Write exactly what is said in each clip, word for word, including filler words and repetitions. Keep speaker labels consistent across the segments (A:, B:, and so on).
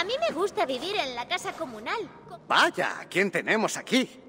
A: mí me gusta vivir en la casa comunal.
B: Vaya, ¿quién tenemos aquí?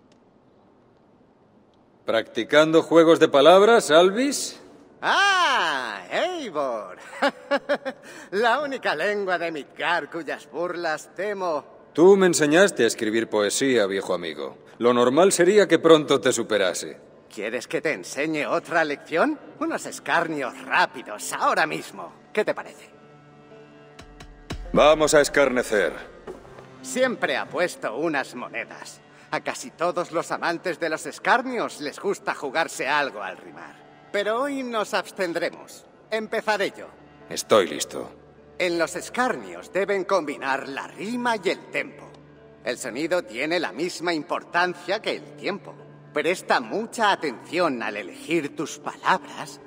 C: ¿Practicando juegos de palabras, Alvis?
B: ¡Ah! ¡Eivor! La única lengua de Midgard cuyas burlas temo.
C: Tú me enseñaste a escribir poesía, viejo amigo. Lo normal sería que pronto te superase.
B: ¿Quieres que te enseñe otra lección? Unos escarnios rápidos, ahora mismo. ¿Qué te parece?
C: Vamos a escarnecer.
B: Siempre apuesto unas monedas. A casi todos los amantes de los escarnios les gusta jugarse algo al rimar. Pero hoy nos abstendremos. Empezaré yo.
C: Estoy listo.
B: En los escarnios deben combinar la rima y el tempo. El sonido tiene la misma importancia que el tiempo. Presta mucha atención al elegir tus palabras.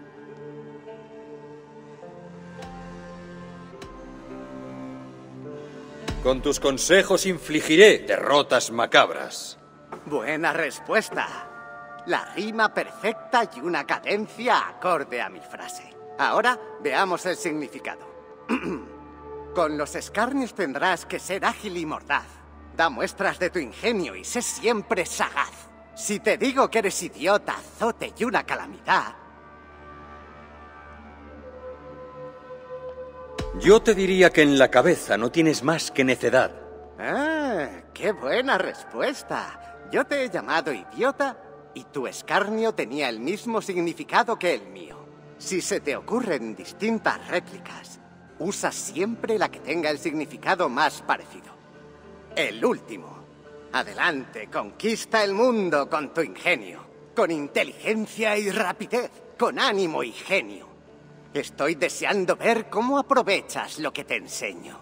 C: Con tus consejos infligiré derrotas macabras.
B: Buena respuesta. La rima perfecta y una cadencia acorde a mi frase. Ahora veamos el significado. Con los escarnios tendrás que ser ágil y mordaz. Da muestras de tu ingenio y sé siempre sagaz. Si te digo que eres idiota, azote y una calamidad...
C: Yo te diría que en la cabeza no tienes más que necedad.
B: ¡Ah! ¡Qué buena respuesta! Yo te he llamado idiota y tu escarnio tenía el mismo significado que el mío. Si se te ocurren distintas réplicas, usa siempre la que tenga el significado más parecido. El último. Adelante, conquista el mundo con tu ingenio, con inteligencia y rapidez, con ánimo y genio. Estoy deseando ver cómo aprovechas lo que te enseño.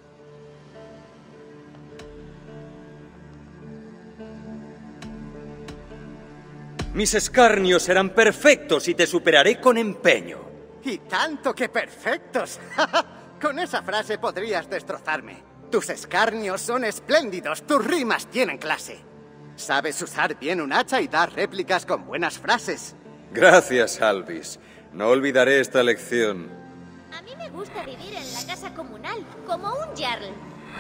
C: Mis escarnios serán perfectos y te superaré con empeño.
B: Y tanto que perfectos. Con esa frase podrías destrozarme. Tus escarnios son espléndidos, tus rimas tienen clase. Sabes usar bien un hacha y dar réplicas con buenas frases.
C: Gracias, Alvis. No olvidaré esta lección.
A: A mí me gusta vivir en la casa comunal, como un jarl.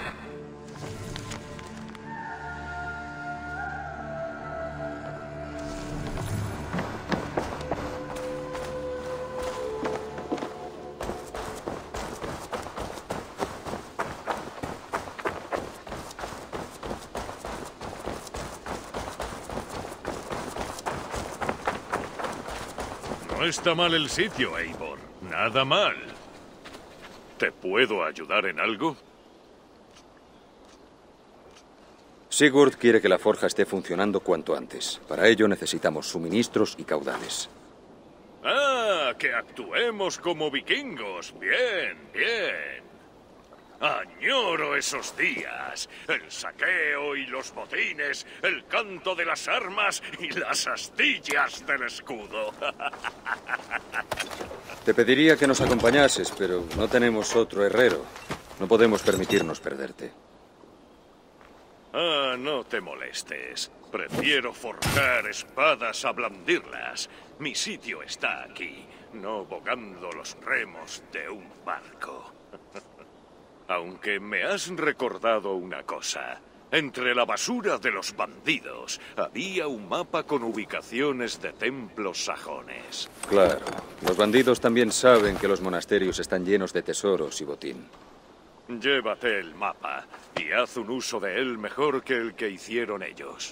D: No está mal el sitio, Eivor. Nada mal. ¿Te puedo ayudar en algo?
C: Sigurd quiere que la forja esté funcionando cuanto antes. Para ello necesitamos suministros y caudales.
D: ¡Ah! ¡Que actuemos como vikingos! Bien, bien. Añoro esos días. El saqueo y los botines, el canto de las armas y las astillas del escudo.
C: Te pediría que nos acompañases, pero no tenemos otro herrero. No podemos permitirnos perderte.
D: Ah, no te molestes. Prefiero forjar espadas a blandirlas. Mi sitio está aquí, no bogando los remos de un barco. Aunque me has recordado una cosa. Entre la basura de los bandidos había un mapa con ubicaciones de templos sajones.
C: Claro. Los bandidos también saben que los monasterios están llenos de tesoros y botín.
D: Llévate el mapa y haz un uso de él mejor que el que hicieron ellos.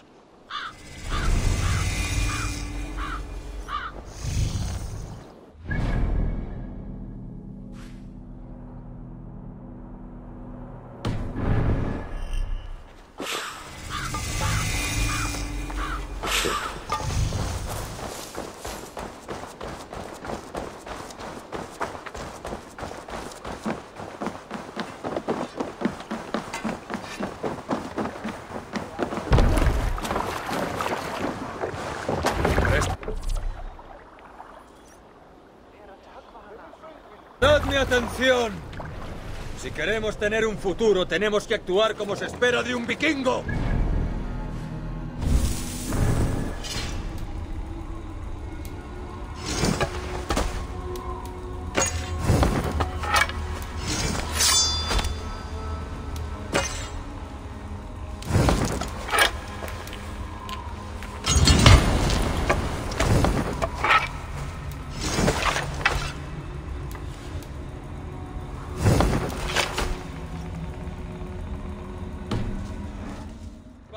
C: ¡Dadme atención! Si queremos tener un futuro, tenemos que actuar como se espera de un vikingo.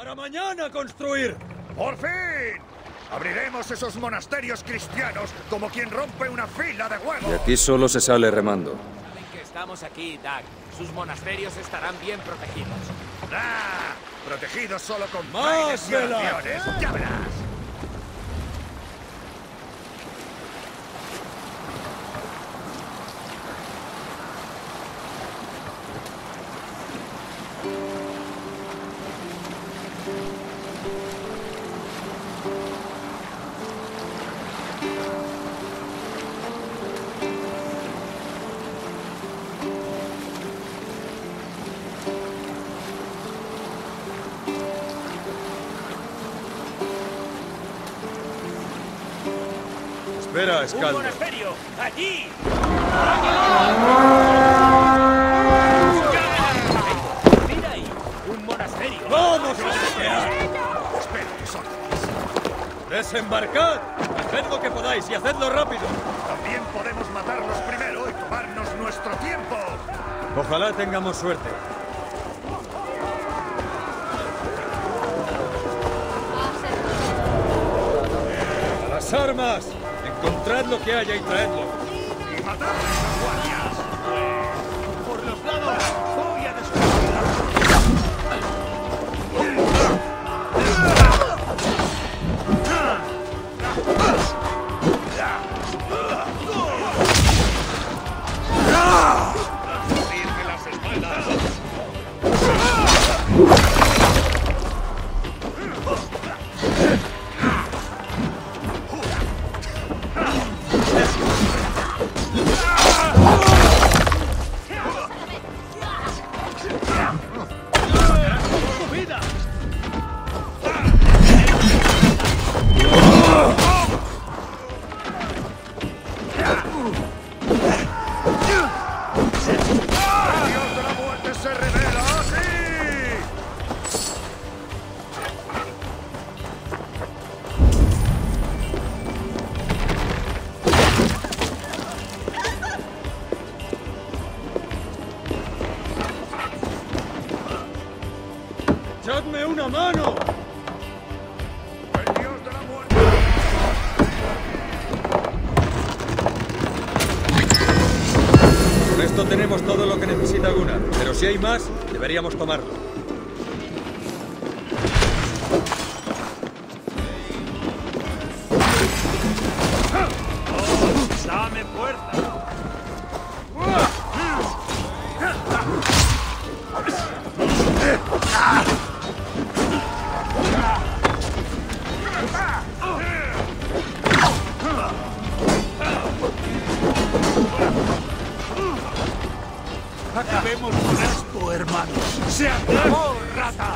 C: Para mañana construir.
E: ¡Por fin! Abriremos esos monasterios cristianos como quien rompe una fila de huevos.
C: De aquí solo se sale remando.
F: Saben que estamos aquí, Doug. Sus monasterios estarán bien protegidos.
E: ¡Ah! Protegidos solo con
C: ¡Más
E: bailes y
C: vela!
E: oraciones. ¡Ya verás!
C: Espera,
F: ¡Un
C: Escaldo.
F: monasterio! ¡Allí! ¡Mira ahí! ¡Un monasterio!
C: ¡Vamos a saquear!
E: Espera, que son.
C: ¡Desembarcad! Haced lo que podáis y hacedlo rápido.
E: También podemos matarlos primero y tomarnos nuestro tiempo.
C: Ojalá tengamos suerte. ¡A las armas! Encontrad lo que haya y traedlo.
E: ¡Y matad a esos guardias! ¡Por los lados! ¡Voy a destruirla! ¡Sirve las espaldas! ¡Dios de la muerte se revela! ¡Sí!
C: ¡Echadme una mano!
E: ¡El Dios de la muerte!
C: Con esto tenemos todo lo que necesita Gunnar, pero si hay más, deberíamos tomarlo.
F: ¡Dame fuerza!
E: ¡Acabemos con esto, hermanos! ¡Se acabó, rata!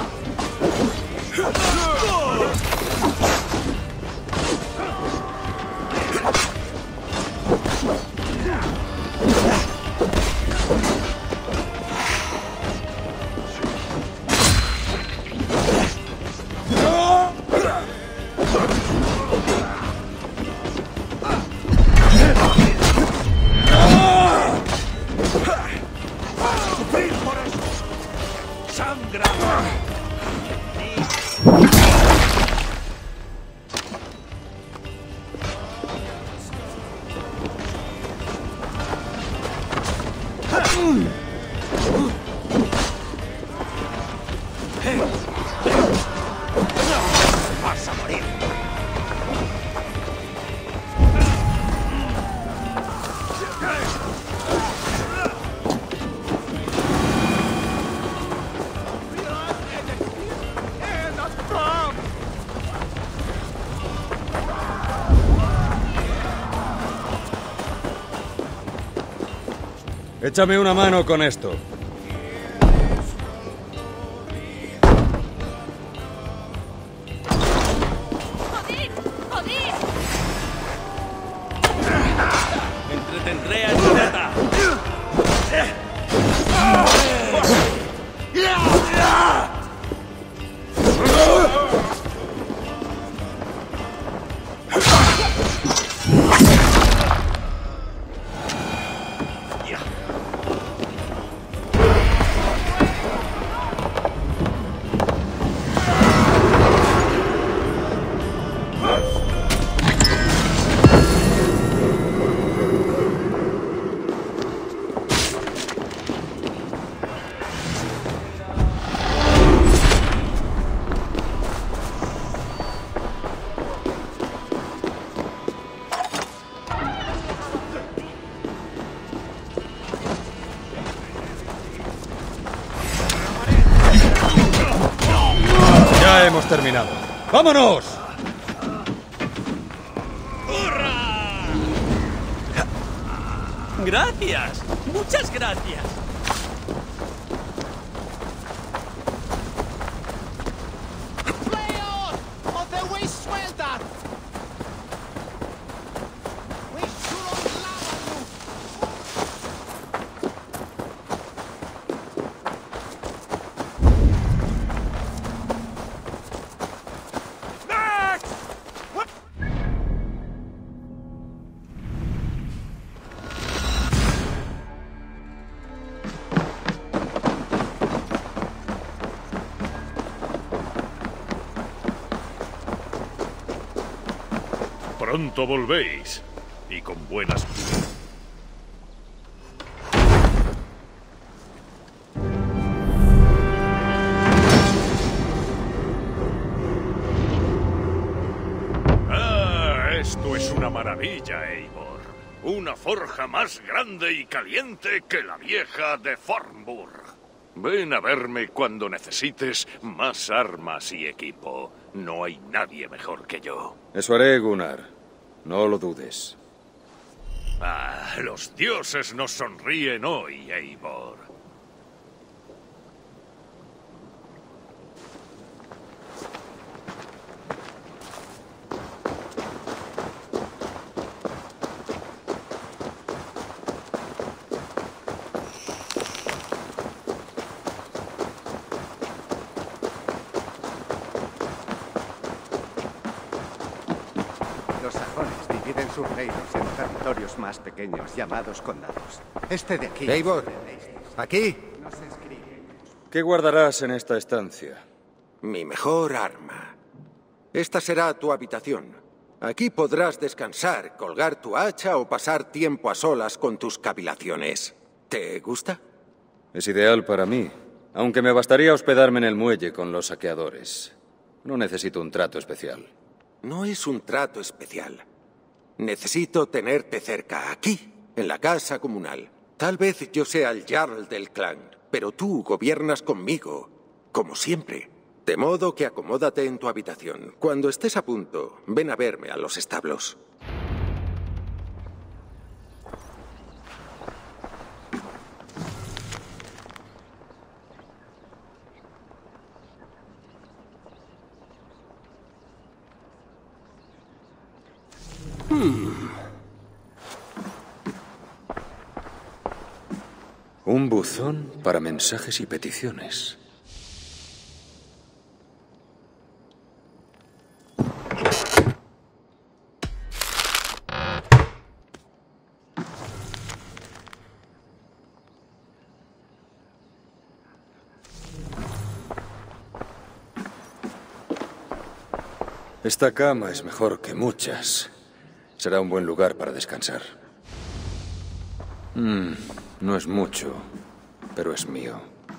E: ¡Sufrir por eso! ¡Sangra! ¡Vas a morir!
C: Échame una mano con esto.
A: ¡Joder! ¡Joder!
F: ¡Entretendré a Esparta!
C: hemos terminado. ¡Vámonos!
G: ¡Hurra! Gracias. Muchas gracias.
D: Pronto volvéis, y con buenas... Ah, esto es una maravilla, Eivor. Una forja más grande y caliente que la vieja de Fornburg. Ven a verme cuando necesites más armas y equipo. No hay nadie mejor que yo.
C: Eso haré, Gunnar. No lo dudes.
D: Ah, los dioses nos sonríen hoy, Eivor.
B: Los sajones dividen sus reinos en territorios más pequeños llamados condados. Este de aquí...
H: Eivor, aquí.
C: ¿Qué guardarás en esta estancia?
H: Mi mejor arma. Esta será tu habitación. Aquí podrás descansar, colgar tu hacha o pasar tiempo a solas con tus cavilaciones. ¿Te gusta?
C: Es ideal para mí, aunque me bastaría hospedarme en el muelle con los saqueadores. No necesito un trato especial.
H: No es un trato especial. Necesito tenerte cerca, aquí, en la casa comunal. Tal vez yo sea el Jarl del clan, pero tú gobiernas conmigo, como siempre. De modo que acomódate en tu habitación. Cuando estés a punto, ven a verme a los establos.
C: Hmm. Un buzón para mensajes y peticiones. Esta cama es mejor que muchas. Será un buen lugar para descansar. Mm, no es mucho, pero es mío.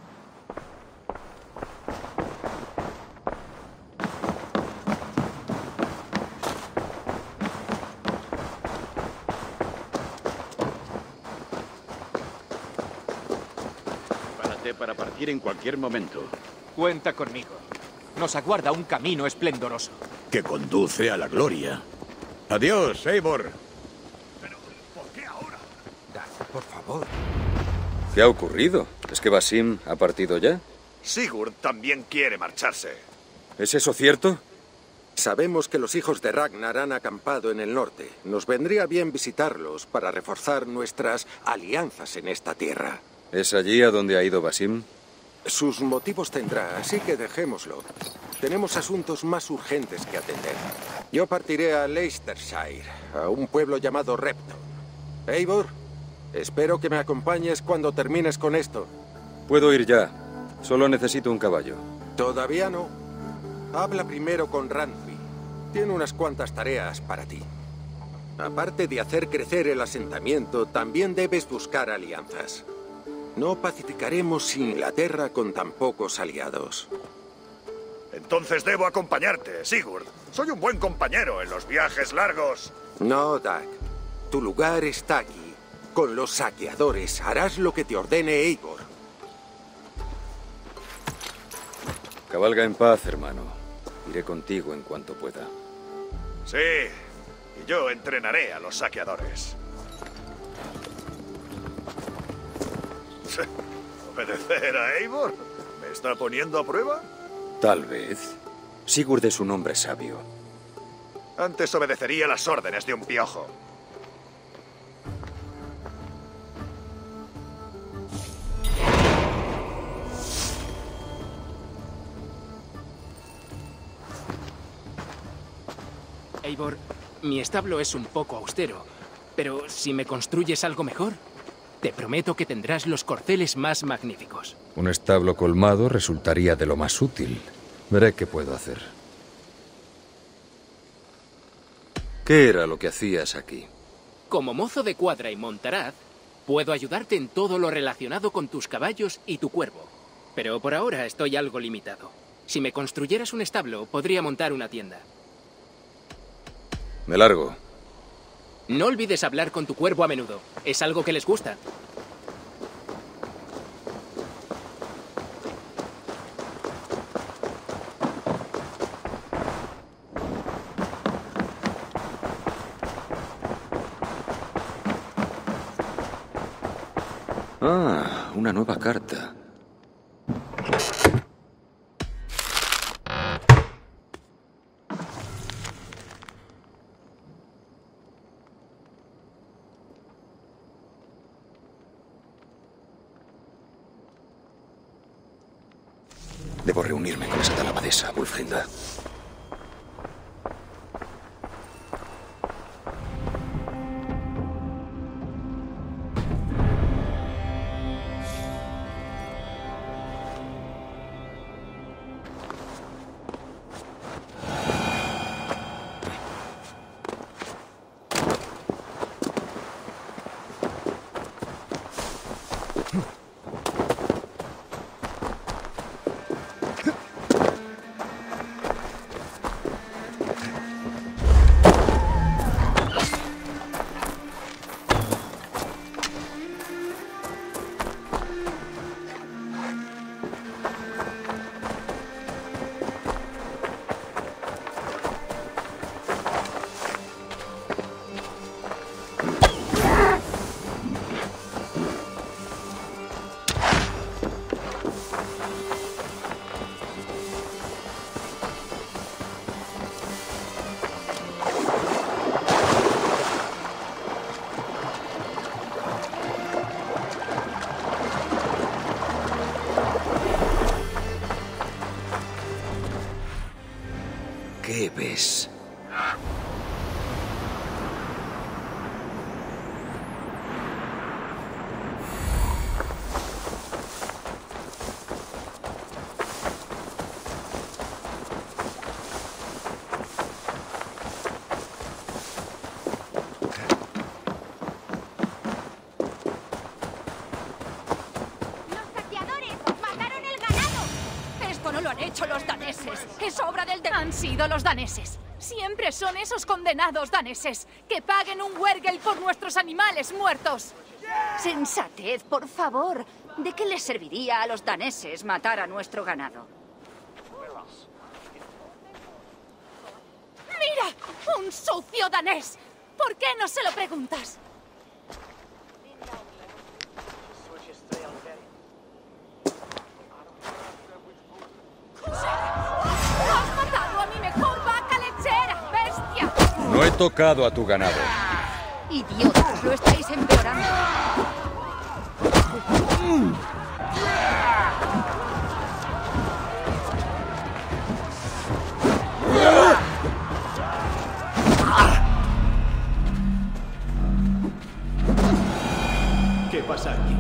I: Prepárate para partir en cualquier momento.
F: Cuenta conmigo. Nos aguarda un camino esplendoroso.
I: Que conduce a la gloria. Adiós, Eivor.
D: Pero, ¿por qué ahora?
H: Dag, por favor.
C: ¿Qué ha ocurrido? ¿Es que Basim ha partido ya?
D: Sigurd también quiere marcharse.
C: ¿Es eso cierto?
H: Sabemos que los hijos de Ragnar han acampado en el norte. Nos vendría bien visitarlos para reforzar nuestras alianzas en esta tierra.
C: ¿Es allí a donde ha ido Basim?
H: Sus motivos tendrá, así que dejémoslo. Tenemos asuntos más urgentes que atender. Yo partiré a Leicestershire, a un pueblo llamado Repton. Eivor, espero que me acompañes cuando termines con esto.
C: Puedo ir ya. Solo necesito un caballo.
H: Todavía no. Habla primero con Randvi. Tiene unas cuantas tareas para ti. Aparte de hacer crecer el asentamiento, también debes buscar alianzas. No pacificaremos Inglaterra con tan pocos aliados.
D: Entonces debo acompañarte, Sigurd. Soy un buen compañero en los viajes largos.
H: No, Dag. Tu lugar está aquí. Con los saqueadores harás lo que te ordene Eivor.
C: Cabalga en paz, hermano. Iré contigo en cuanto pueda.
D: Sí, y yo entrenaré a los saqueadores. ¿Obedecer a Eivor? ¿Me está poniendo a prueba?
C: Tal vez. Sigurd es un hombre sabio.
D: Antes obedecería las órdenes de un piojo.
J: Eivor, mi establo es un poco austero, pero si me construyes algo mejor, te prometo que tendrás los corceles más magníficos.
C: Un establo colmado resultaría de lo más útil. Veré qué puedo hacer. ¿Qué era lo que hacías aquí?
J: Como mozo de cuadra y montaraz, puedo ayudarte en todo lo relacionado con tus caballos y tu cuervo. Pero por ahora estoy algo limitado. Si me construyeras un establo, podría montar una tienda.
C: Me largo.
J: No olvides hablar con tu cuervo a menudo. Es algo que les gusta.
C: Ah, una nueva carta. Debo reunirme con esa tal abadesa, Wulfhilda. ¿Qué ves?
K: Los daneses. Es obra del de... Han sido los daneses. Siempre son esos condenados daneses. Que paguen un wergel por nuestros animales muertos.
L: Sensatez, por favor. ¿De qué les serviría a los daneses matar a nuestro ganado?
K: ¡Mira! ¡Un sucio danés! ¿Por qué no se lo preguntas? ¡Has matado a mi mejor vaca lechera, bestia!
C: No he tocado a tu ganado.
L: ¡Idiotas! ¡Lo estáis empeorando!
E: ¿Qué pasa aquí?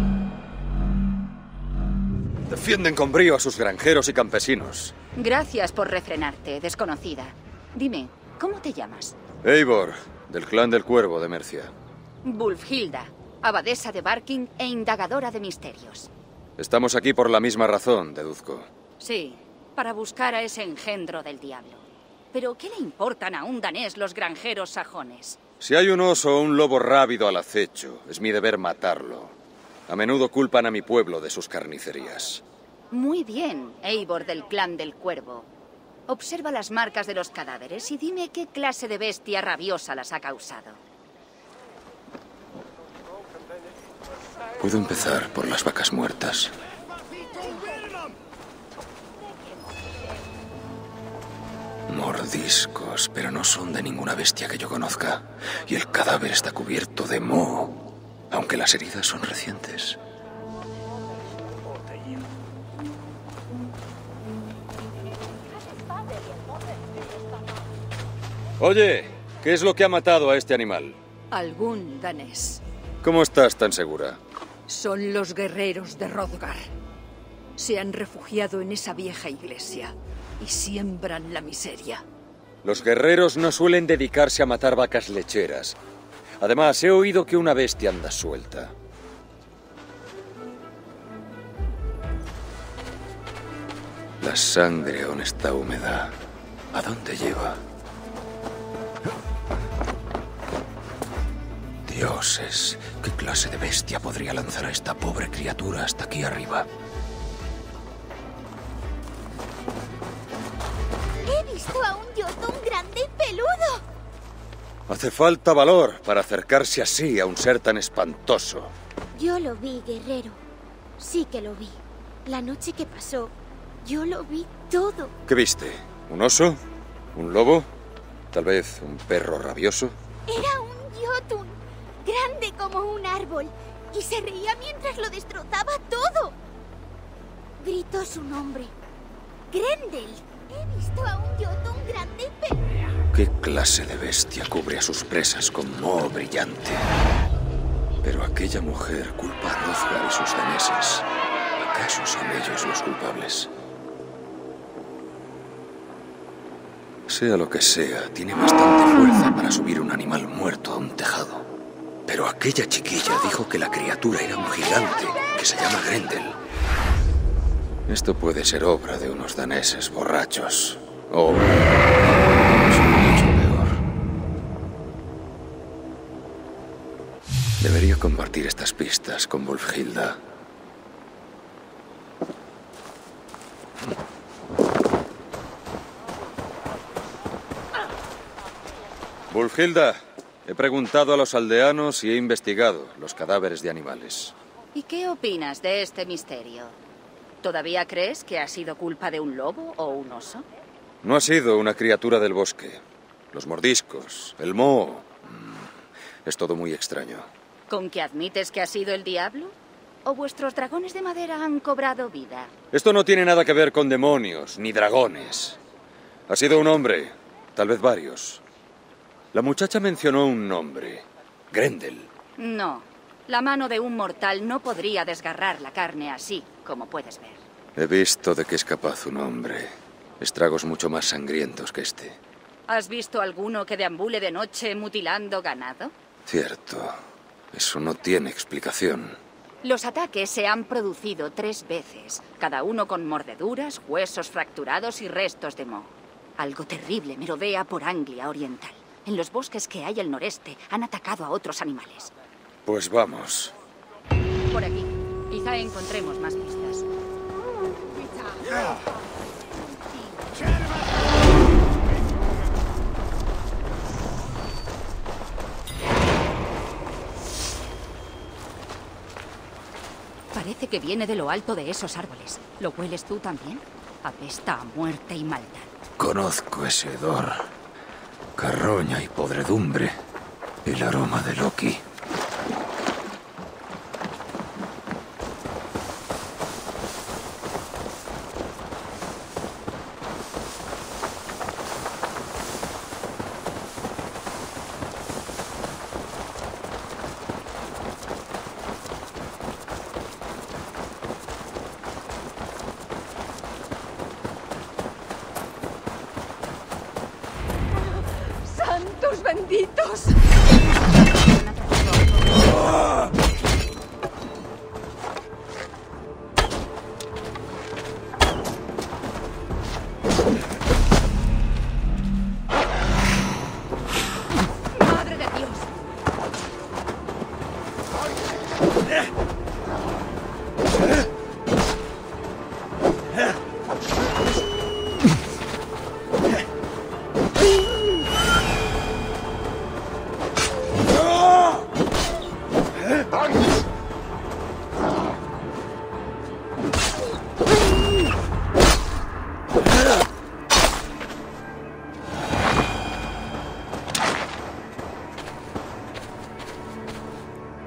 C: Defienden con brío a sus granjeros y campesinos.
L: Gracias por refrenarte, desconocida. Dime, ¿cómo te llamas?
C: Eivor, del clan del Cuervo de Mercia.
L: Wulfhilda, abadesa de Barking e indagadora de misterios.
C: Estamos aquí por la misma razón, deduzco.
L: Sí, para buscar a ese engendro del diablo. Pero ¿qué le importan a un danés los granjeros sajones?
C: Si hay un oso o un lobo rábido al acecho, es mi deber matarlo. A menudo culpan a mi pueblo de sus carnicerías.
L: Muy bien, Eivor del clan del Cuervo. Observa las marcas de los cadáveres y dime qué clase de bestia rabiosa las ha causado.
I: Puedo empezar por las vacas muertas. Mordiscos, pero no son de ninguna bestia que yo conozca. Y el cadáver está cubierto de moho, aunque las heridas son recientes.
C: Oye, ¿qué es lo que ha matado a este animal?
M: Algún danés.
C: ¿Cómo estás tan segura?
M: Son los guerreros de Hrothgar. Se han refugiado en esa vieja iglesia y siembran la miseria.
C: Los guerreros no suelen dedicarse a matar vacas lecheras. Además, he oído que una bestia anda suelta.
I: La sangre aún está húmeda. ¿A dónde lleva? Dioses, ¿qué clase de bestia podría lanzar a esta pobre criatura hasta aquí arriba?
A: He visto a un Jotun grande y peludo.
C: Hace falta valor para acercarse así a un ser tan espantoso.
A: Yo lo vi, guerrero. Sí que lo vi. La noche que pasó, yo lo vi todo.
C: ¿Qué viste? ¿Un oso? ¿Un lobo? ¿Tal vez un perro rabioso?
A: Era un Jotun, grande como un árbol, y se reía mientras lo destrozaba todo. Gritó su nombre. Grendel. He visto a un Jotun grande y peludo.
I: ¿Qué clase de bestia cubre a sus presas con moho brillante? Pero aquella mujer culpa a Hrothgar y sus daneses. ¿Acaso son ellos los culpables? Sea lo que sea, tiene bastante fuerza para subir un animal muerto a un tejado. Pero aquella chiquilla dijo que la criatura era un gigante que se llama Grendel. Esto puede ser obra de unos daneses borrachos. O mucho peor. Debería compartir estas pistas con Wulfhilda.
C: Wulfhilda, he preguntado a los aldeanos y he investigado los cadáveres de animales.
L: ¿Y qué opinas de este misterio? ¿Todavía crees que ha sido culpa de un lobo o un oso?
C: No ha sido una criatura del bosque. Los mordiscos, el moho... Es todo muy extraño.
L: ¿Con que admites que ha sido el diablo? ¿O vuestros dragones de madera han cobrado vida?
C: Esto no tiene nada que ver con demonios ni dragones. Ha sido un hombre, tal vez varios. La muchacha mencionó un nombre. Grendel.
L: No. La mano de un mortal no podría desgarrar la carne así, como puedes ver.
I: He visto de qué es capaz un hombre. Estragos mucho más sangrientos que este.
L: ¿Has visto alguno que deambule de noche mutilando ganado?
I: Cierto. Eso no tiene explicación.
L: Los ataques se han producido tres veces, cada uno con mordeduras, huesos fracturados y restos de moho. Algo terrible merodea por Anglia Oriental. En los bosques que hay al noreste han atacado a otros animales.
C: Pues vamos.
L: Por aquí. Quizá encontremos más pistas. Parece que viene de lo alto de esos árboles. ¿Lo hueles tú también? Apesta a muerte y maldad.
I: Conozco ese hedor. Carroña y podredumbre. El aroma de Loki.
M: ¡Santos benditos!
L: ¡Madre de Dios!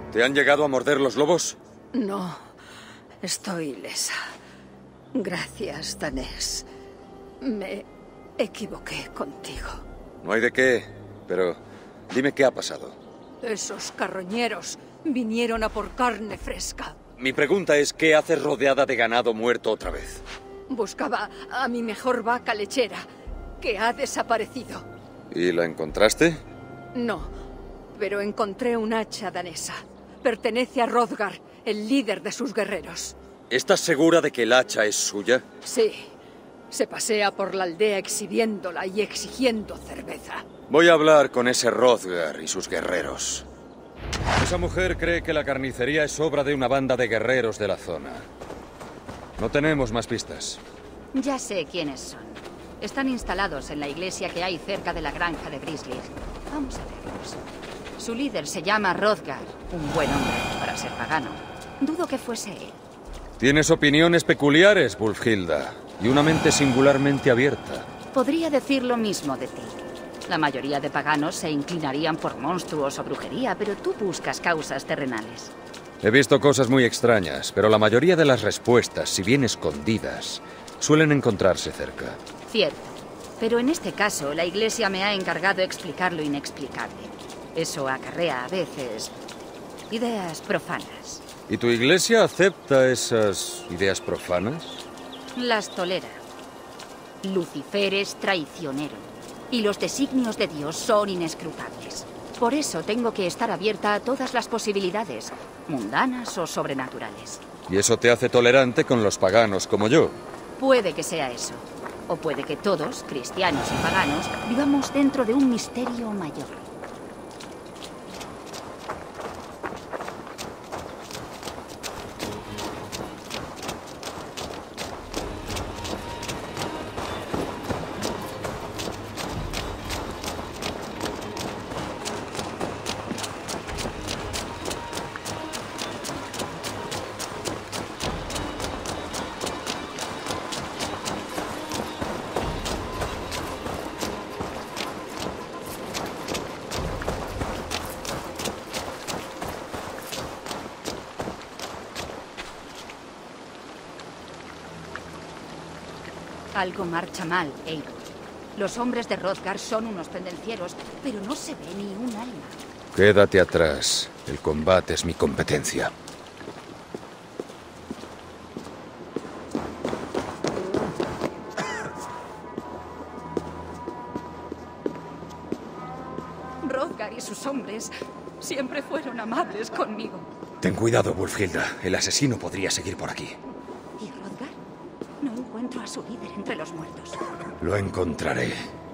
C: ¿Te han llegado a morder los lobos?
M: No, estoy ilesa. Gracias, danés. Me equivoqué contigo.
C: No hay de qué, pero dime qué ha pasado.
M: Esos carroñeros vinieron a por carne fresca.
C: Mi pregunta es, ¿qué haces rodeada de ganado muerto otra vez?
M: Buscaba a mi mejor vaca lechera, que ha desaparecido.
C: ¿Y la encontraste?
M: No, pero encontré un hacha danesa. Pertenece a Hrothgar, el líder de sus guerreros.
C: ¿Estás segura de que el hacha es suya?
M: Sí. Se pasea por la aldea exhibiéndola y exigiendo cerveza.
C: Voy a hablar con ese Hrothgar y sus guerreros. Esa mujer cree que la carnicería es obra de una banda de guerreros de la zona. No tenemos más pistas.
L: Ya sé quiénes son. Están instalados en la iglesia que hay cerca de la granja de Grizzly. Vamos a verlos. Su líder se llama Hrothgar. Un buen hombre para ser pagano. Dudo que fuese él.
C: Tienes opiniones peculiares, Wulfhilda, y una mente singularmente abierta.
L: Podría decir lo mismo de ti. La mayoría de paganos se inclinarían por monstruos o brujería, pero tú buscas causas terrenales.
C: He visto cosas muy extrañas, pero la mayoría de las respuestas, si bien escondidas, suelen encontrarse cerca.
L: Cierto. Pero en este caso, la iglesia me ha encargado explicar lo inexplicable. Eso acarrea a veces ideas profanas.
C: ¿Y tu iglesia acepta esas ideas profanas?
L: Las tolera. Lucifer es traicionero. Y los designios de Dios son inescrutables. Por eso tengo que estar abierta a todas las posibilidades, mundanas o sobrenaturales.
C: ¿Y eso te hace tolerante con los paganos como yo?
L: Puede que sea eso. O puede que todos, cristianos y paganos, vivamos dentro de un misterio mayor. Algo marcha mal, Eivor. Los hombres de Hrothgar son unos pendencieros, pero no se ve ni un alma.
C: Quédate atrás. El combate es mi competencia.
L: Hrothgar y sus hombres siempre fueron amables conmigo.
I: Ten cuidado, Wulfhilda. El asesino podría seguir por aquí.
L: ¿Y Hrothgar? No encuentro a su líder entre los muertos.
I: Lo encontraré.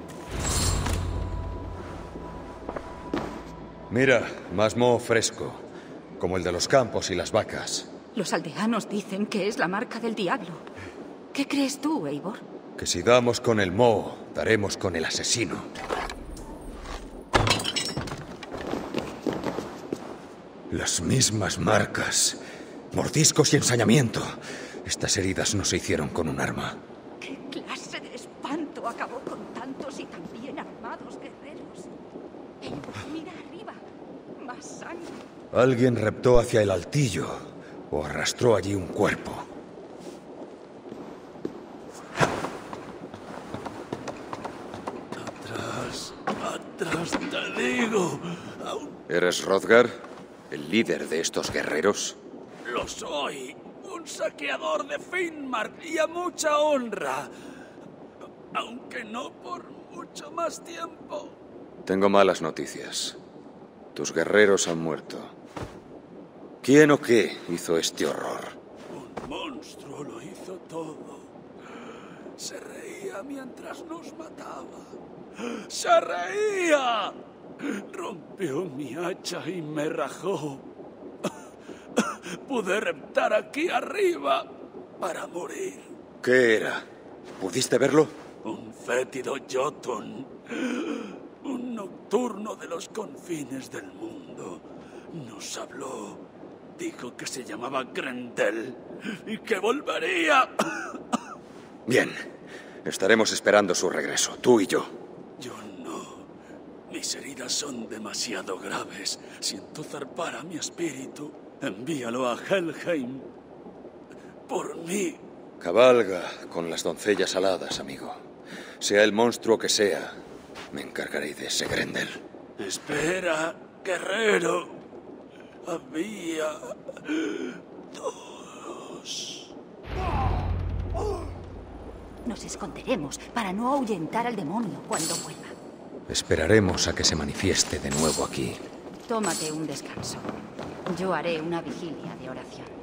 C: Mira, más moho fresco, como el de los campos y las vacas.
L: Los aldeanos dicen que es la marca del diablo. ¿Qué crees tú, Eivor?
C: Que si damos con el moho, daremos con el asesino.
I: Las mismas marcas. Mordiscos y ensañamiento. Estas heridas no se hicieron con un arma.
L: ¿Qué clase de espanto acabó con tantos y tan bien armados guerreros? Eivor, mira arriba. Más sangre.
I: Alguien reptó hacia el altillo o arrastró allí un cuerpo.
E: Atrás, atrás te digo.
C: ¿Eres Hrothgar, el líder de estos guerreros?
E: Lo soy. Un saqueador de Finnmark y a mucha honra. Aunque no por mucho más tiempo.
C: Tengo malas noticias. Tus guerreros han muerto. ¿Quién o qué hizo este horror?
E: Un monstruo lo hizo todo. Se reía mientras nos mataba. ¡Se reía! Rompió mi hacha y me rajó. Pude reptar aquí arriba para morir.
C: ¿Qué era? ¿Pudiste verlo?
E: Un fétido Jotun. Un nocturno de los confines del mundo. Nos habló. Dijo que se llamaba Grendel y que volvería.
C: Bien. Estaremos esperando su regreso, tú y yo.
E: Yo no. Mis heridas consecuencias son demasiado graves. Siento zarpar a mi espíritu. Envíalo a Helheim. Por mí.
I: Cabalga con las doncellas aladas, amigo. Sea el monstruo que sea, me encargaré de ese Grendel.
E: Espera, guerrero. Había... dos.
L: Nos esconderemos para no ahuyentar al demonio cuando vuelva.
I: Esperaremos a que se manifieste de nuevo aquí.
L: Tómate un descanso. Yo haré una vigilia de oración.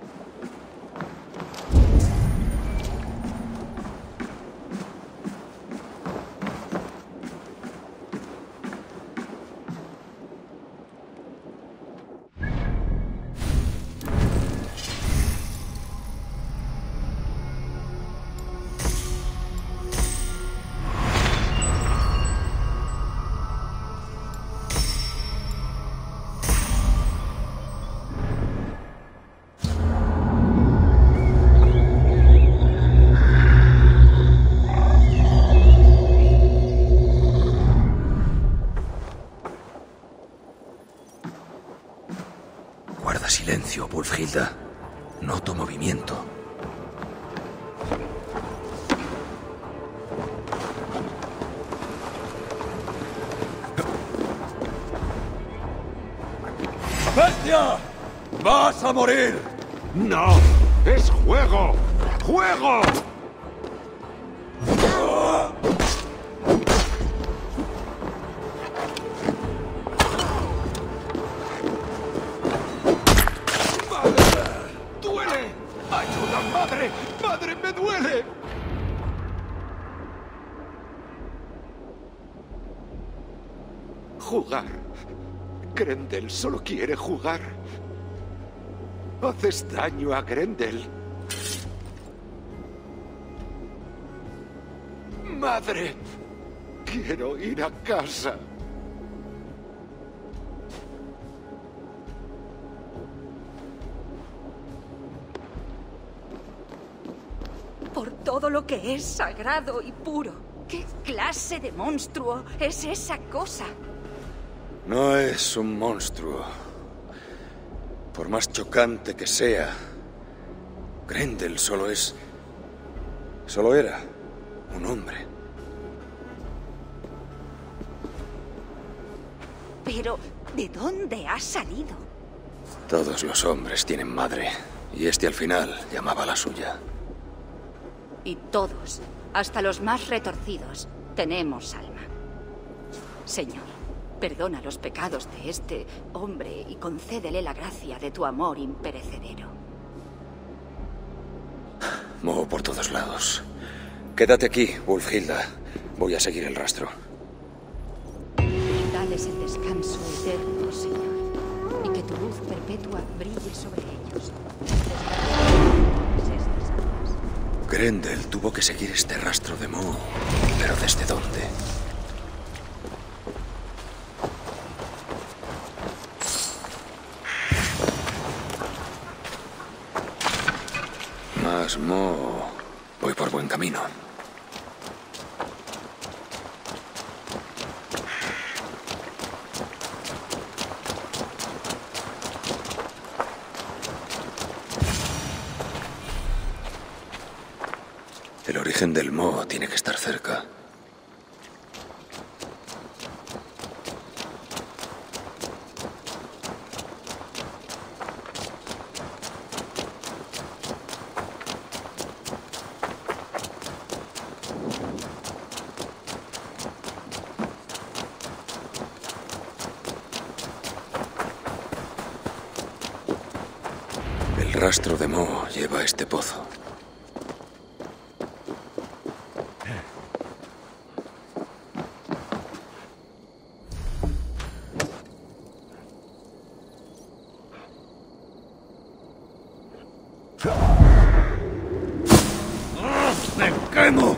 I: Guarda silencio, Wulfhilda. Noto movimiento.
N: ¡Bestia! ¡Vas a morir!
H: ¡No! ¡Es juego! ¡Juego!
N: ¡Madre! ¡Madre, me duele!
H: Jugar. Grendel solo quiere jugar. Haces daño a Grendel. Madre, quiero ir a casa.
L: Por todo lo que es sagrado y puro. ¿Qué clase de monstruo es esa cosa?
I: No es un monstruo. Por más chocante que sea, Grendel solo es... Solo era un hombre.
L: Pero, ¿de dónde ha salido?
I: Todos los hombres tienen madre, y este al final llamaba a la suya.
L: Y todos, hasta los más retorcidos, tenemos alma. Señor, perdona los pecados de este hombre y concédele la gracia de tu amor imperecedero.
I: Moho por todos lados. Quédate aquí, Wulfhilda. Voy a seguir el rastro.
L: Dales el descanso eterno, Señor, y que tu luz perpetua brille sobre ellos.
I: Grendel tuvo que seguir este rastro de Moho, pero ¿desde dónde? Más Moho. Voy por buen camino. El origen del Moho tiene que estar cerca. El rastro de Moho lleva a este pozo.
N: ¡Me quemo!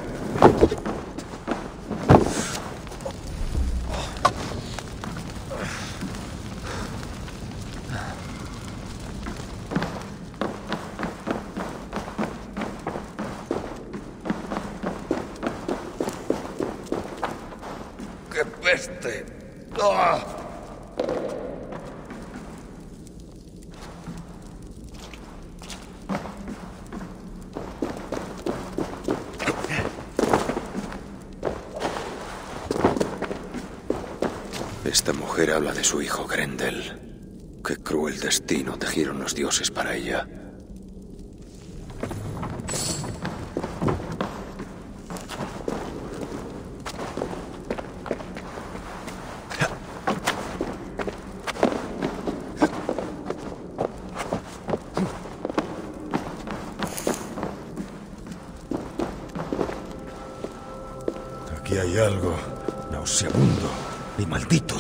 N: ¡Qué peste!
I: Esta mujer habla de su hijo Grendel. Qué cruel destino tejieron los dioses para ella. Aquí hay algo nauseabundo y maldito.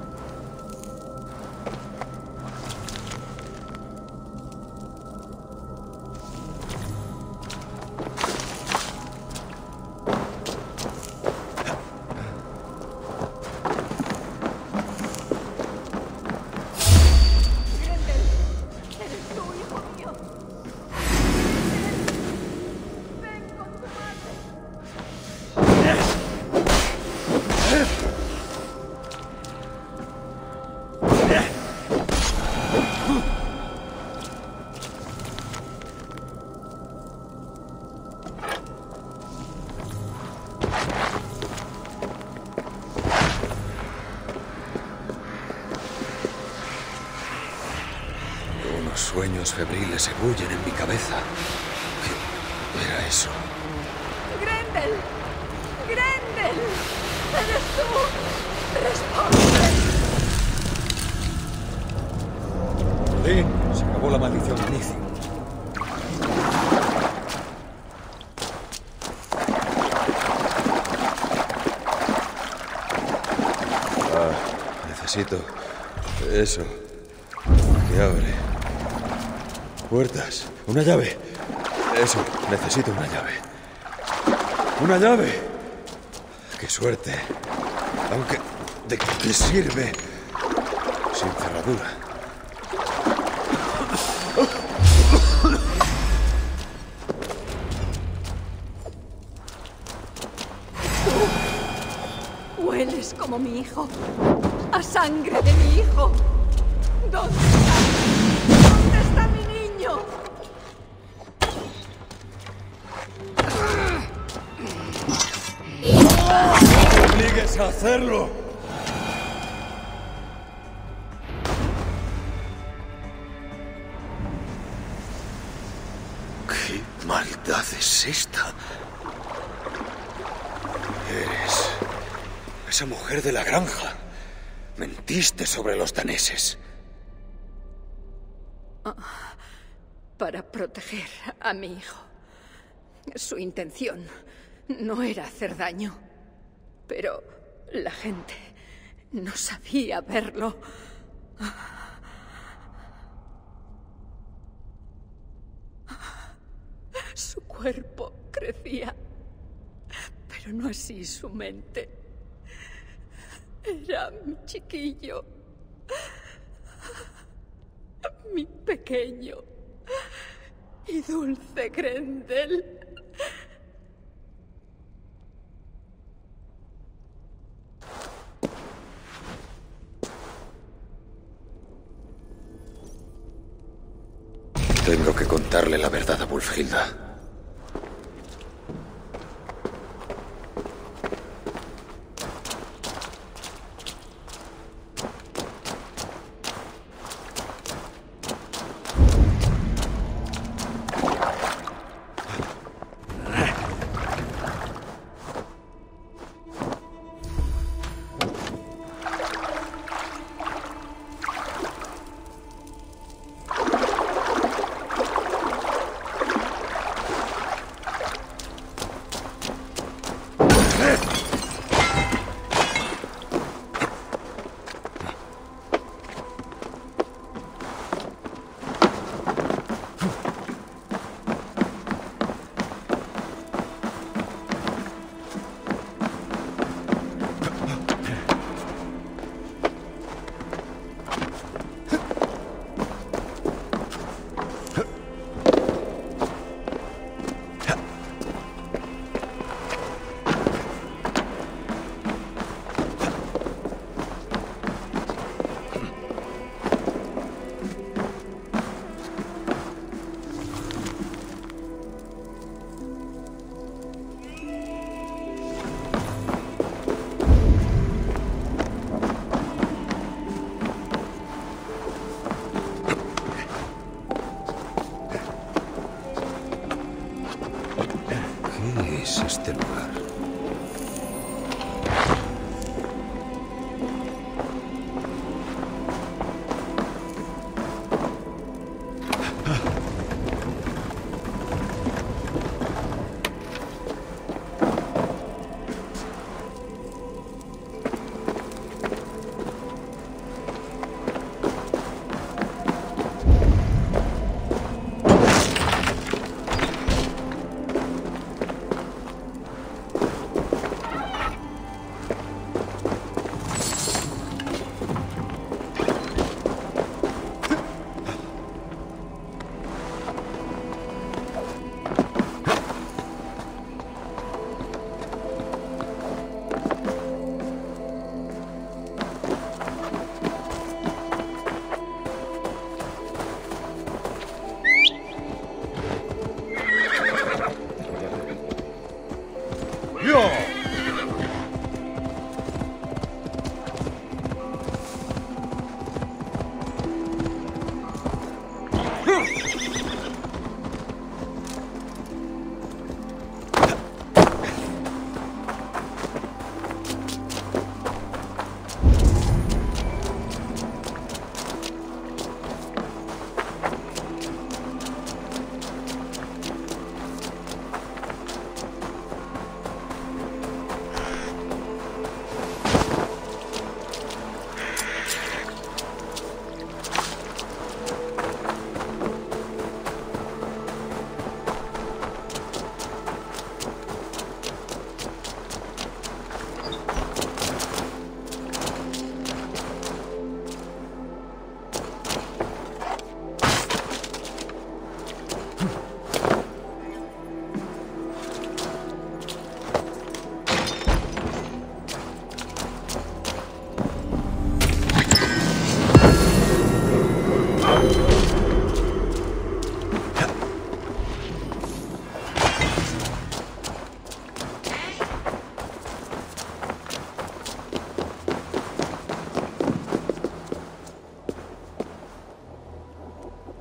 I: Sueños febriles se bullen en mi cabeza. ¿Qué era eso?
M: ¡Grendel! ¡Grendel! ¡Eres tú! ¡Responde!
I: Lin, se acabó la maldición de Nithim. Ah, necesito eso. Que abre. Puertas. Una llave. Eso. Necesito una llave. ¡Una llave! ¡Qué suerte! Aunque... ¿de qué sirve? Sin cerradura.
M: Hueles como mi hijo. A sangre de mi hijo. ¿Dónde está? ¿Dónde está mi niño?
N: ¡No me obligues a hacerlo!
I: ¿Qué maldad es esta? Eres... esa mujer de la granja. Mentiste sobre los daneses.
M: Oh, para proteger a mi hijo. Su intención no era hacer daño, pero la gente no sabía verlo. Su cuerpo crecía, pero no así su mente. Era mi chiquillo, mi pequeño y dulce Grendel.
I: Tengo que contarle la verdad a Wulfhilda.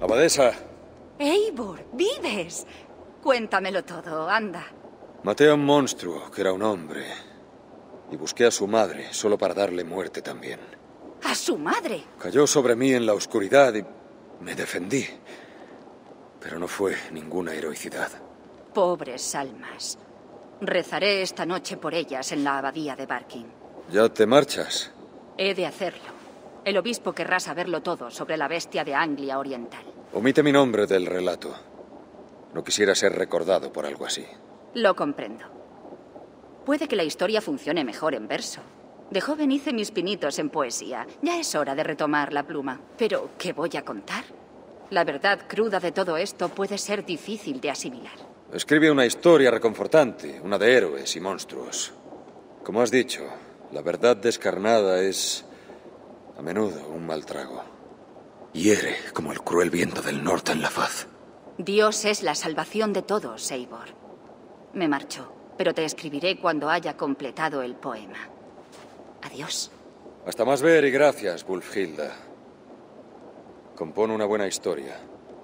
C: Abadesa.
L: Eivor, ¿vives? Cuéntamelo todo, anda.
I: Maté a un monstruo que era un hombre. Y busqué a su madre solo para darle muerte también.
L: ¿A su madre?
I: Cayó sobre mí en la oscuridad y me defendí. Pero no fue ninguna heroicidad.
L: Pobres almas. Rezaré esta noche por ellas en la abadía de Barking.
I: ¿Ya te marchas?
L: He de hacerlo. El obispo querrá saberlo todo sobre la bestia de Anglia Oriental.
I: Omite mi nombre del relato. No quisiera ser recordado por algo así.
L: Lo comprendo. Puede que la historia funcione mejor en verso. De joven hice mis pinitos en poesía. Ya es hora de retomar la pluma. Pero, ¿qué voy a contar? La verdad cruda de todo esto puede ser difícil de asimilar.
I: Escribe una historia reconfortante, una de héroes y monstruos. Como has dicho, la verdad descarnada es a menudo un mal trago. Hiere como el cruel viento del norte en la faz.
L: Dios es la salvación de todos, Eivor. Me marcho, pero te escribiré cuando haya completado el poema. Adiós.
I: Hasta más ver y gracias, Wulfhilda. Compone una buena historia.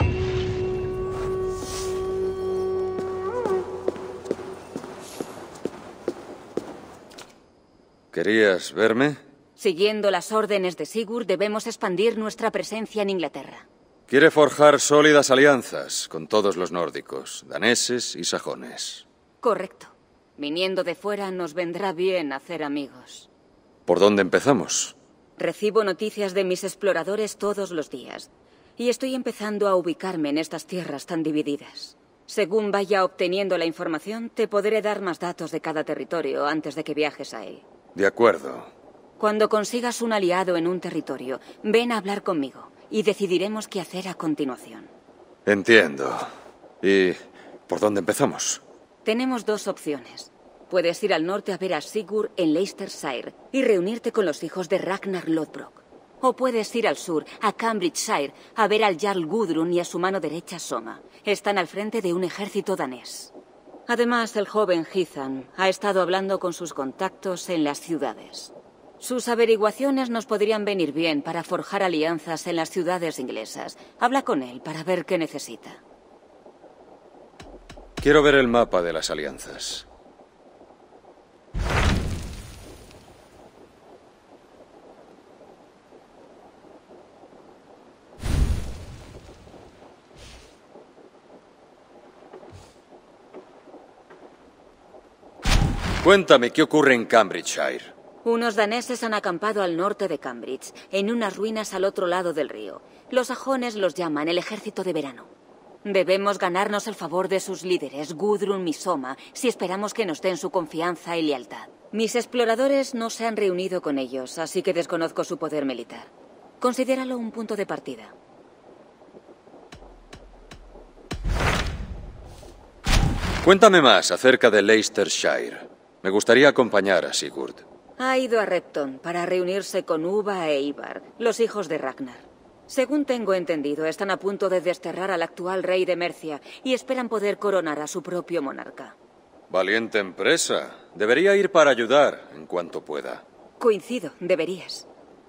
I: ¿Querías verme?
L: Siguiendo las órdenes de Sigurd, debemos expandir nuestra presencia en Inglaterra.
I: Quiere forjar sólidas alianzas con todos los nórdicos, daneses y sajones.
L: Correcto. Viniendo de fuera nos vendrá bien hacer amigos.
I: ¿Por dónde empezamos?
L: Recibo noticias de mis exploradores todos los días. Y estoy empezando a ubicarme en estas tierras tan divididas. Según vaya obteniendo la información, te podré dar más datos de cada territorio antes de que viajes a él.
I: De acuerdo.
L: Cuando consigas un aliado en un territorio, ven a hablar conmigo y decidiremos qué hacer a continuación.
I: Entiendo. ¿Y por dónde empezamos?
L: Tenemos dos opciones. Puedes ir al norte a ver a Sigurd en Leicestershire y reunirte con los hijos de Ragnar Lodbrok. O puedes ir al sur, a Cambridgeshire, a ver al Jarl Gudrun y a su mano derecha Soma. Están al frente de un ejército danés. Además, el joven Hithan ha estado hablando con sus contactos en las ciudades. Sus averiguaciones nos podrían venir bien para forjar alianzas en las ciudades inglesas. Habla con él para ver qué necesita.
I: Quiero ver el mapa de las alianzas. Cuéntame, ¿qué ocurre en Cambridgeshire?
L: Unos daneses han acampado al norte de Cambridge, en unas ruinas al otro lado del río. Los sajones los llaman el ejército de verano. Debemos ganarnos el favor de sus líderes, Gudrun y Soma, si esperamos que nos den su confianza y lealtad. Mis exploradores no se han reunido con ellos, así que desconozco su poder militar. Considéralo un punto de partida.
I: Cuéntame más acerca de Leicestershire. Me gustaría acompañar a Sigurd.
L: Ha ido a Repton para reunirse con Uva e Ivar, los hijos de Ragnar. Según tengo entendido, están a punto de desterrar al actual rey de Mercia y esperan poder coronar a su propio monarca.
I: Valiente empresa. Debería ir para ayudar en cuanto pueda.
L: Coincido, deberías.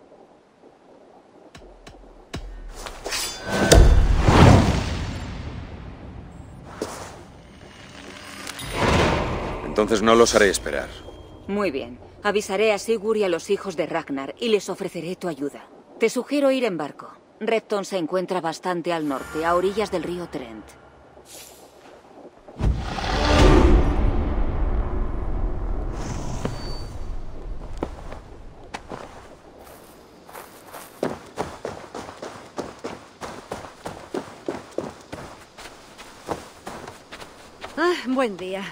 I: Entonces no los haré esperar.
L: Muy bien. Avisaré a Sigurd y a los hijos de Ragnar y les ofreceré tu ayuda. Te sugiero ir en barco. Repton se encuentra bastante al norte, a orillas del río Trent.
O: Ah, buen día.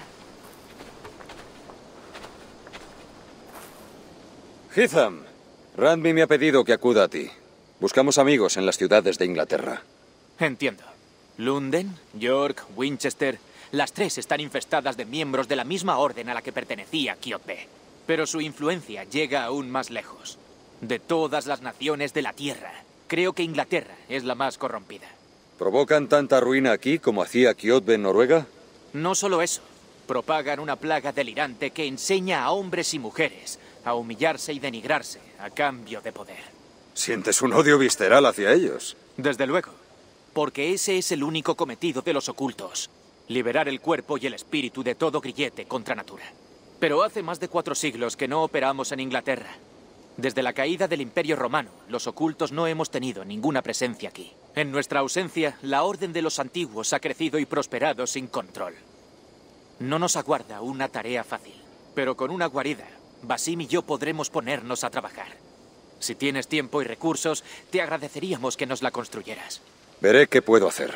I: Hitham, Randby me ha pedido que acuda a ti. Buscamos amigos en las ciudades de Inglaterra.
F: Entiendo. Lunden, York, Winchester... Las tres están infestadas de miembros de la misma orden a la que pertenecía Kjotve. Pero su influencia llega aún más lejos. De todas las naciones de la Tierra, creo que Inglaterra es la más corrompida.
I: ¿Provocan tanta ruina aquí como hacía Kjotve en Noruega?
F: No solo eso. Propagan una plaga delirante que enseña a hombres y mujeres a humillarse y denigrarse a cambio de poder.
I: Sientes un odio visceral hacia ellos.
F: Desde luego. Porque ese es el único cometido de los ocultos. Liberar el cuerpo y el espíritu de todo grillete contra natura. Pero hace más de cuatro siglos que no operamos en Inglaterra. Desde la caída del Imperio Romano, los ocultos no hemos tenido ninguna presencia aquí. En nuestra ausencia, la Orden de los Antiguos ha crecido y prosperado sin control. No nos aguarda una tarea fácil, pero con una guarida, Basim y yo podremos ponernos a trabajar. Si tienes tiempo y recursos, te agradeceríamos que nos la construyeras.
C: Veré qué puedo hacer.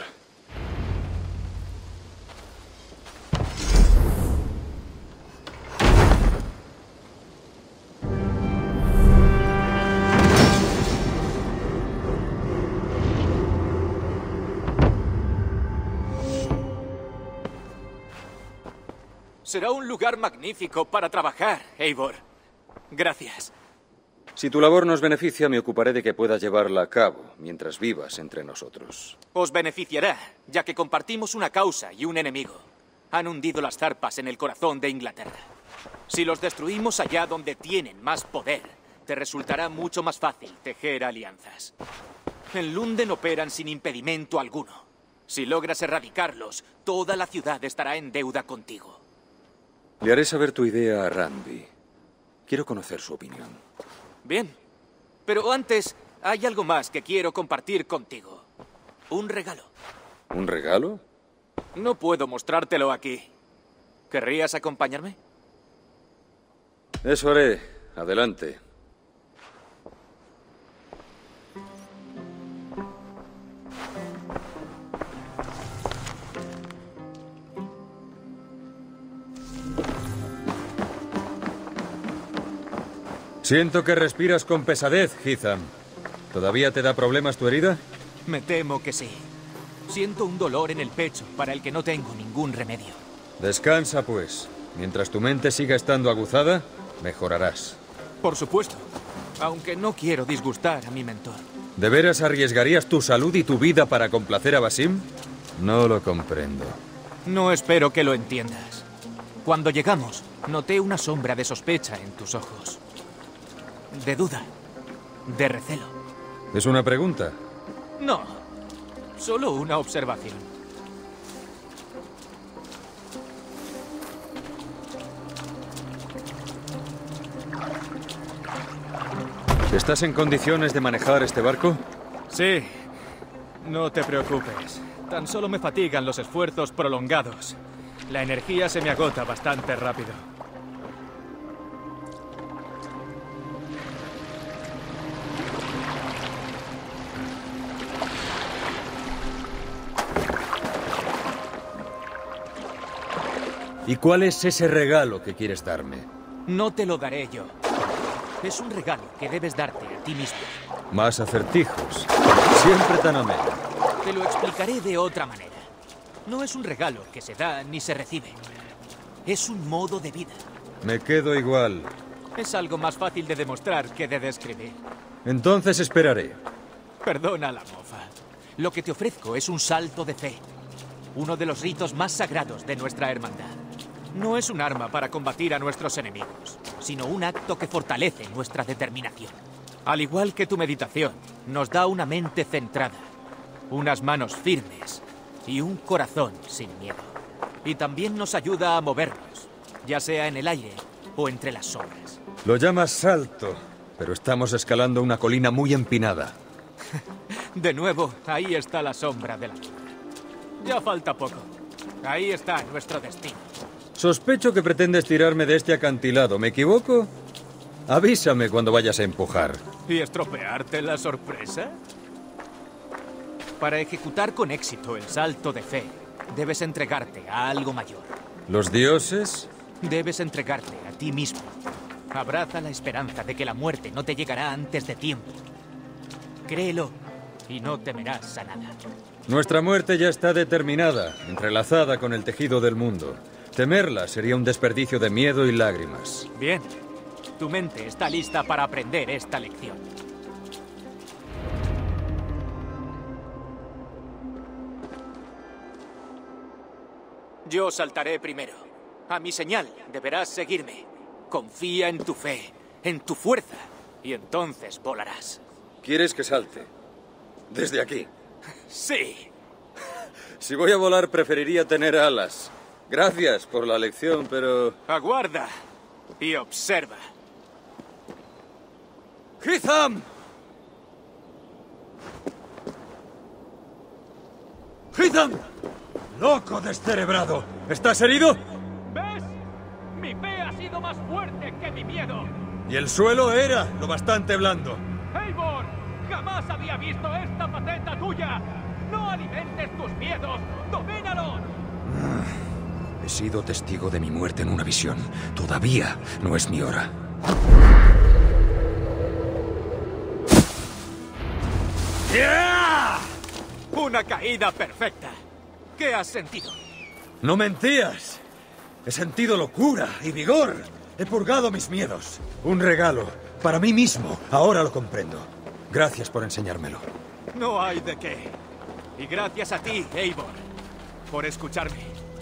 F: Será un lugar magnífico para trabajar, Eivor. Gracias.
C: Si tu labor nos beneficia, me ocuparé de que puedas llevarla a cabo mientras vivas entre nosotros.
F: Os beneficiará, ya que compartimos una causa y un enemigo. Han hundido las zarpas en el corazón de Inglaterra. Si los destruimos allá donde tienen más poder, te resultará mucho más fácil tejer alianzas. En Lunden operan sin impedimento alguno. Si logras erradicarlos, toda la ciudad estará en deuda contigo.
C: Le haré saber tu idea a Randvi. Quiero conocer su opinión.
F: Bien. Pero antes, hay algo más que quiero compartir contigo. Un regalo.
C: ¿Un regalo?
F: No puedo mostrártelo aquí. ¿Querrías acompañarme?
C: Eso haré. Adelante. Siento que respiras con pesadez, Hitham. ¿Todavía te da problemas tu herida?
F: Me temo que sí. Siento un dolor en el pecho para el que no tengo ningún remedio.
C: Descansa, pues. Mientras tu mente siga estando aguzada, mejorarás.
F: Por supuesto. Aunque no quiero disgustar a mi mentor.
C: ¿De veras arriesgarías tu salud y tu vida para complacer a Basim? No lo comprendo.
F: No espero que lo entiendas. Cuando llegamos, noté una sombra de sospecha en tus ojos. De duda. De recelo.
C: ¿Es una pregunta?
F: No. Solo una observación.
C: ¿Estás en condiciones de manejar este barco?
F: Sí. No te preocupes. Tan solo me fatigan los esfuerzos prolongados. La energía se me agota bastante rápido.
C: ¿Y cuál es ese regalo que quieres darme?
F: No te lo daré yo. Es un regalo que debes darte a ti mismo.
C: Más acertijos. Siempre tan ameno.
F: Te lo explicaré de otra manera. No es un regalo que se da ni se recibe. Es un modo de vida.
C: Me quedo igual.
F: Es algo más fácil de demostrar que de describir.
C: Entonces esperaré.
F: Perdona la mofa. Lo que te ofrezco es un salto de fe. Uno de los ritos más sagrados de nuestra hermandad. No es un arma para combatir a nuestros enemigos, sino un acto que fortalece nuestra determinación. Al igual que tu meditación, nos da una mente centrada, unas manos firmes y un corazón sin miedo. Y también nos ayuda a movernos, ya sea en el aire o entre las sombras.
C: Lo llamas salto, pero estamos escalando una colina muy empinada.
F: De nuevo, ahí está la sombra de la luna. Ya falta poco. Ahí está nuestro destino.
C: Sospecho que pretendes tirarme de este acantilado. ¿Me equivoco? Avísame cuando vayas a empujar.
F: ¿Y estropearte la sorpresa? Para ejecutar con éxito el salto de fe, debes entregarte a algo mayor.
C: ¿Los dioses?
F: Debes entregarte a ti mismo. Abraza la esperanza de que la muerte no te llegará antes de tiempo. Créelo y no temerás a nada.
C: Nuestra muerte ya está determinada, entrelazada con el tejido del mundo. Temerla sería un desperdicio de miedo y lágrimas.
F: Bien. Tu mente está lista para aprender esta lección. Yo saltaré primero. A mi señal deberás seguirme. Confía en tu fe, en tu fuerza, y entonces volarás.
C: ¿Quieres que salte? Desde aquí.
F: Sí.
C: Si voy a volar, preferiría tener alas. Gracias por la lección, pero...
F: Aguarda y observa.
C: ¡Hitham! ¡Hitham! ¡Loco descerebrado! ¿Estás herido?
G: ¿Ves? Mi fe ha sido más fuerte que mi miedo.
C: Y el suelo era lo bastante blando.
G: ¡Eivor! ¡Jamás había visto esta faceta tuya! ¡No alimentes tus miedos! ¡Domínalos!
I: He sido testigo de mi muerte en una visión. Todavía no es mi hora.
F: ¡Yeah! Una caída perfecta. ¿Qué has sentido?
C: No mentías. He sentido locura y vigor. He purgado mis miedos. Un regalo. Para mí mismo. Ahora lo comprendo. Gracias por enseñármelo.
F: No hay de qué. Y gracias a ti, Eivor, por escucharme.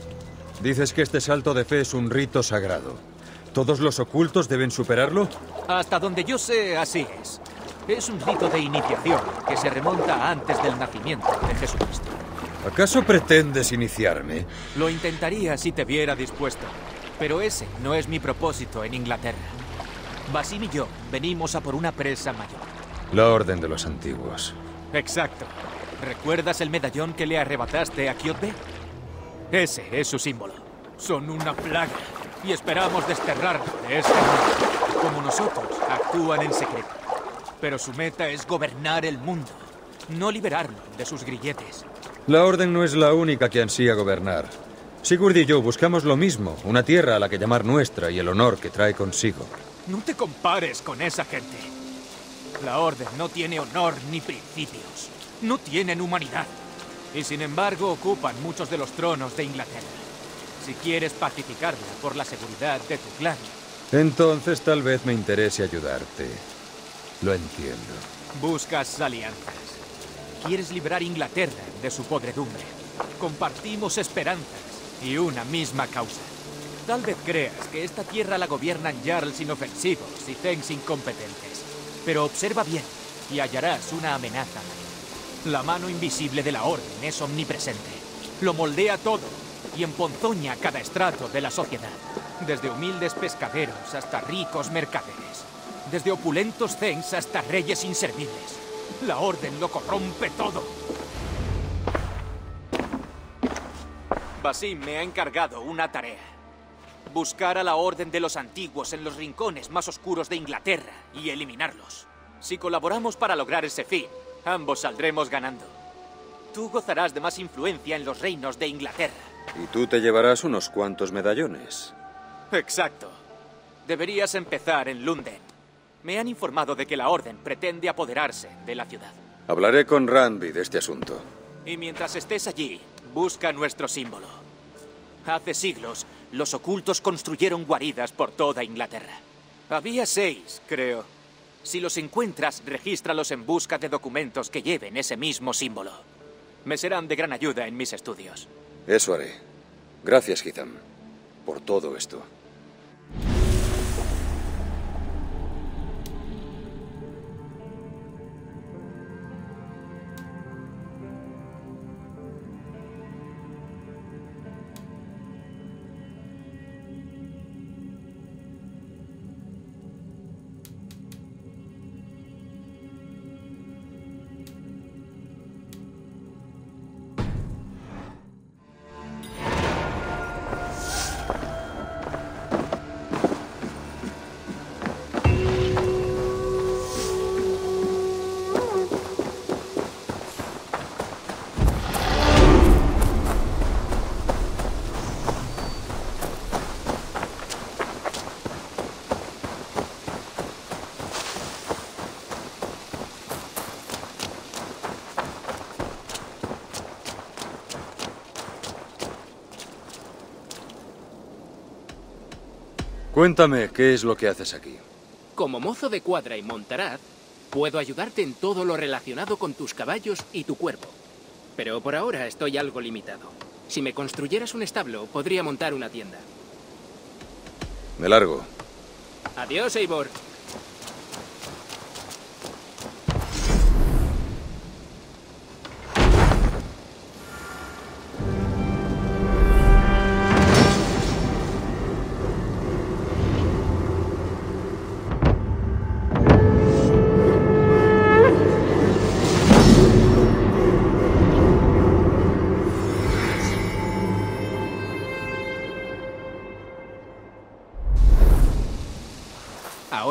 C: Dices que este salto de fe es un rito sagrado. ¿Todos los ocultos deben superarlo?
F: Hasta donde yo sé, así es. Es un rito de iniciación que se remonta a antes del nacimiento de Jesucristo.
C: ¿Acaso pretendes iniciarme?
F: Lo intentaría si te viera dispuesto, pero ese no es mi propósito en Inglaterra. Basim y yo venimos a por una presa mayor.
C: La Orden de los Antiguos.
F: Exacto. ¿Recuerdas el medallón que le arrebataste a Kyotbe? Ese es su símbolo. Son una plaga y esperamos desterrarlo de este mundo. Como nosotros, actúan en secreto. Pero su meta es gobernar el mundo, no liberarlo de sus grilletes.
C: La Orden no es la única que ansía gobernar. Sigurd y yo buscamos lo mismo, una tierra a la que llamar nuestra y el honor que trae consigo.
F: No te compares con esa gente. La Orden no tiene honor ni principios. No tienen humanidad. Y sin embargo ocupan muchos de los tronos de Inglaterra. Si quieres pacificarla por la seguridad de tu clan...
C: Entonces tal vez me interese ayudarte. Lo entiendo.
F: Buscas alianzas. Quieres librar Inglaterra de su podredumbre. Compartimos esperanzas y una misma causa. Tal vez creas que esta tierra la gobiernan jarls inofensivos y things incompetentes. Pero observa bien y hallarás una amenaza. La mano invisible de la Orden es omnipresente. Lo moldea todo y emponzoña cada estrato de la sociedad. Desde humildes pescaderos hasta ricos mercaderes. Desde opulentos things hasta reyes inservibles. La Orden lo corrompe todo. Basim me ha encargado una tarea. Buscar a la Orden de los Antiguos en los rincones más oscuros de Inglaterra y eliminarlos. Si colaboramos para lograr ese fin, ambos saldremos ganando. Tú gozarás de más influencia en los reinos de Inglaterra.
C: Y tú te llevarás unos cuantos medallones.
F: Exacto. Deberías empezar en Lunden. Me han informado de que la Orden pretende apoderarse de la ciudad.
C: Hablaré con Randby de este asunto.
F: Y mientras estés allí, busca nuestro símbolo. Hace siglos, los ocultos construyeron guaridas por toda Inglaterra. Había seis, creo. Si los encuentras, regístralos en busca de documentos que lleven ese mismo símbolo. Me serán de gran ayuda en mis estudios.
C: Eso haré. Gracias, Hitham, por todo esto. Cuéntame, ¿qué es lo que haces aquí?
J: Como mozo de cuadra y montaraz, puedo ayudarte en todo lo relacionado con tus caballos y tu cuervo. Pero por ahora estoy algo limitado. Si me construyeras un establo, podría montar una tienda.
C: Me largo.
J: Adiós, Eivor.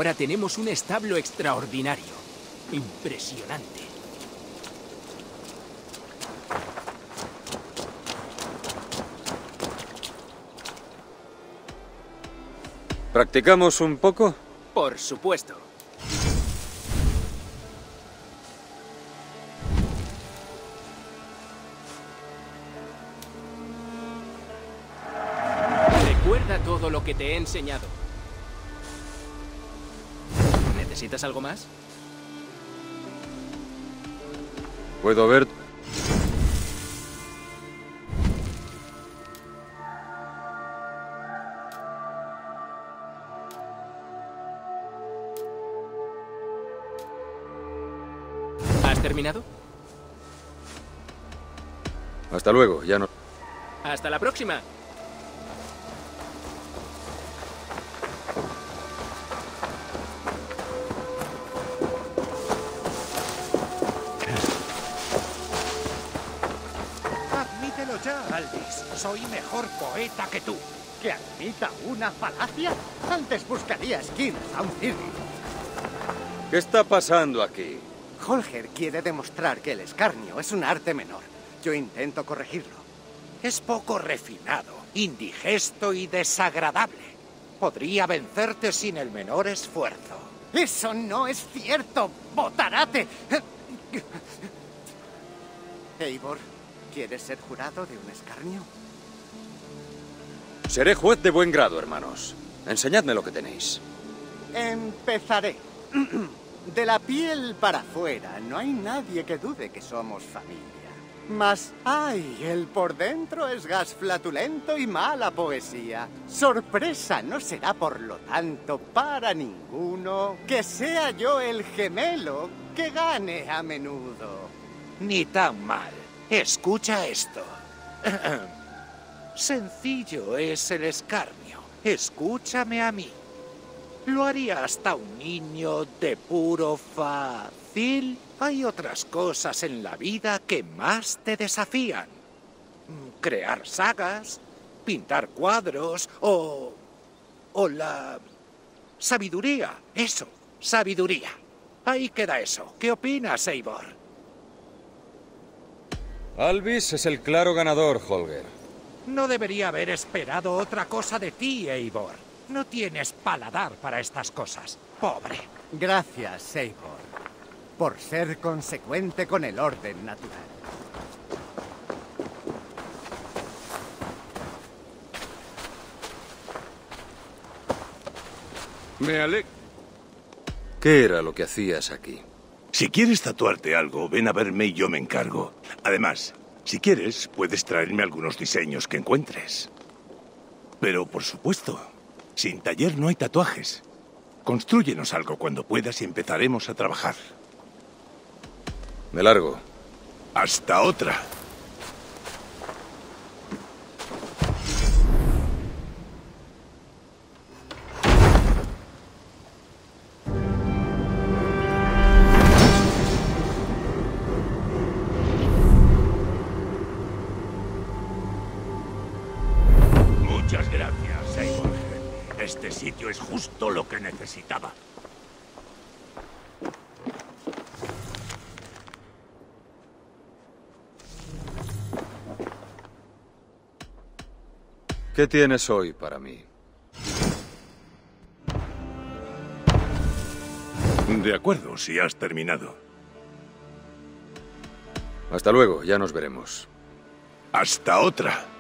J: Ahora tenemos un establo extraordinario. Impresionante.
C: ¿Practicamos un poco?
J: Por supuesto. Recuerda todo lo que te he enseñado. ¿Necesitas algo más?
C: ¿Puedo ver?
J: ¿Has terminado?
C: Hasta luego, ya no...
J: ¡Hasta la próxima!
P: Admítelo ya, Albis. Soy mejor poeta que tú.
B: ¿Que admita una falacia? Antes buscaría esquinas a un circo.
C: ¿Qué está pasando aquí?
B: Holger quiere demostrar que el escarnio es un arte menor. Yo intento corregirlo.
P: Es poco refinado, indigesto y desagradable. Podría vencerte sin el menor esfuerzo.
B: ¡Eso no es cierto, botarate! Eivor, ¿quieres ser jurado de un escarnio?
C: Seré juez de buen grado, hermanos. Enseñadme lo que tenéis.
B: Empezaré. De la piel para afuera, no hay nadie que dude que somos familia. Mas, ay, el por dentro es gas flatulento y mala poesía. Sorpresa no será, por lo tanto, para ninguno que sea yo el gemelo que gane a menudo.
P: Ni tan mal. Escucha esto. Sencillo es el escarnio. Escúchame a mí. Lo haría hasta un niño de puro fácil. Hay otras cosas en la vida que más te desafían. Crear sagas, pintar cuadros o... o la... sabiduría. Eso, sabiduría. Ahí queda eso. ¿Qué opinas, Eivor?
C: Albis es el claro ganador, Holger.
P: No debería haber esperado otra cosa de ti, Eivor. No tienes paladar para estas cosas. Pobre.
B: Gracias, Eivor, por ser consecuente con el orden natural.
D: Me ale...
C: ¿Qué era lo que hacías aquí?
D: Si quieres tatuarte algo, ven a verme y yo me encargo. Además, si quieres, puedes traerme algunos diseños que encuentres. Pero, por supuesto, sin taller no hay tatuajes. Constrúyenos algo cuando puedas y empezaremos a trabajar.
C: Me largo.
D: Hasta otra. Muchas gracias, Eivor. Este sitio es justo lo que necesitaba.
C: ¿Qué tienes hoy para mí?
D: De acuerdo, si has terminado.
C: Hasta luego, ya nos veremos.
D: Hasta otra.